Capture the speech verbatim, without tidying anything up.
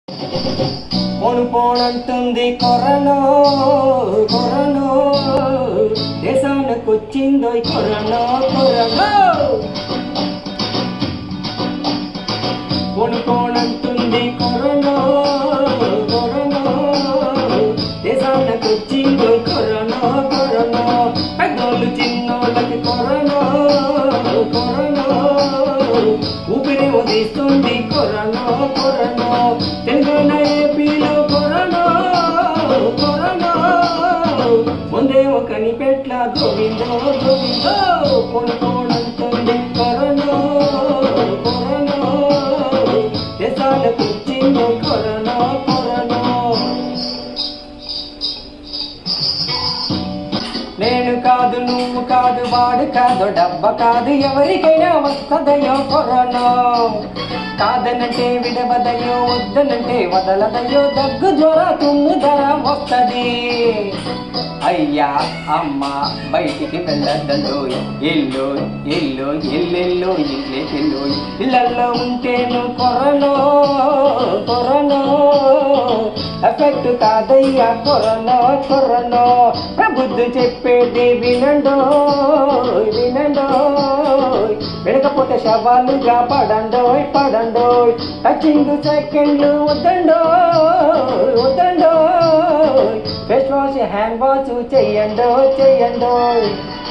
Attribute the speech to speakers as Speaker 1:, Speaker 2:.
Speaker 1: పోను పోనంటుంది corona corona దేశానికి వచ్చిందో కరోనా కరోనా పోను పోనంటుంది కరోనా కరోనా దేశానికి వచ్చిందో కరోనా కరోనా పెద్దోళ్ళు చిన్నోళ్ళకి కరోనా కరోనా ఊపిరి వదిస్తుంది కరోనా కరోనా తెలంగాణ ఏపీలో కరోనా కరోనా ముందేమో కనిపెట్ల గోవిందో గోవిందో కొనుకోనంటుంది కరోనా కరోనా దేశాలకు వచ్చిందో కరోనా కరోనా నేను కాదు నువ్వు కాదు వాడు కాదు డబ్బ కాదు ఎవరికైనా వస్తదయో కరోనా కాదనంటే విడవదయో వద్దనంటే వదలదయో దగ్గు జ్వర తుమ్ము ధర వస్తది అయ్యా అమ్మ బయటికి వెళ్ళద్దు ఎల్లు ఎల్లు ఎల్లెల్లు ఇల్లేకెళ్ళు ఇళ్ళల్లో ఉంటేను కరోనా కరోనా ఎఫెక్ట్ కాదయ్యా కరోనా కరోనా ప్రభుత్వం చెప్పేది వినండో వినండో వెనకపోతే శవాలుగా పడండోయ్ పడండోయ్ టచింగ్ సెకండ్లు వద్దండోయ్ వద్దండోయ్ ఫేస్ వాష్ హ్యాండ్ వాష్ చెయ్యండో చెయ్యండోయ్